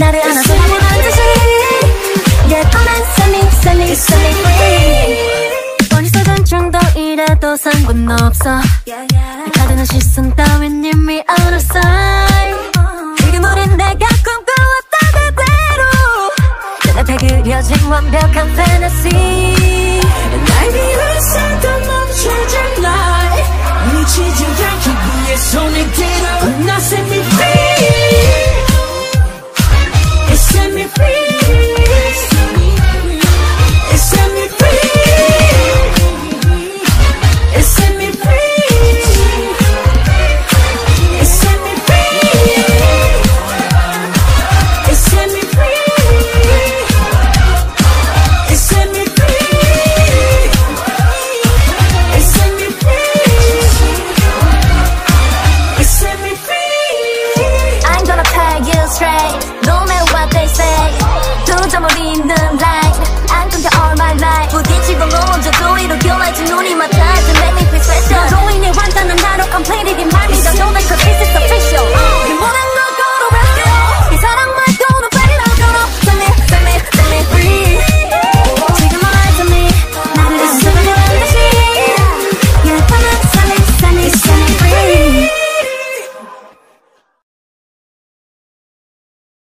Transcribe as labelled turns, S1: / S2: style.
S1: 나를 안아줘 반드시 Yeah, come and set me free. 어리석은 정도이라도 상관없어. 가득한 시선 따윈 이미 out of sight. 지금 우린 내가 꿈꿔왔던 그대로 눈앞에 그려진 완벽한 fantasy. 날 비웃어도 멈춰진 날 미치지 않게 위에 손을 들어. Now set me free. It set me free. 부딪히고 넘어져도 이렇게 날지 눈이 맞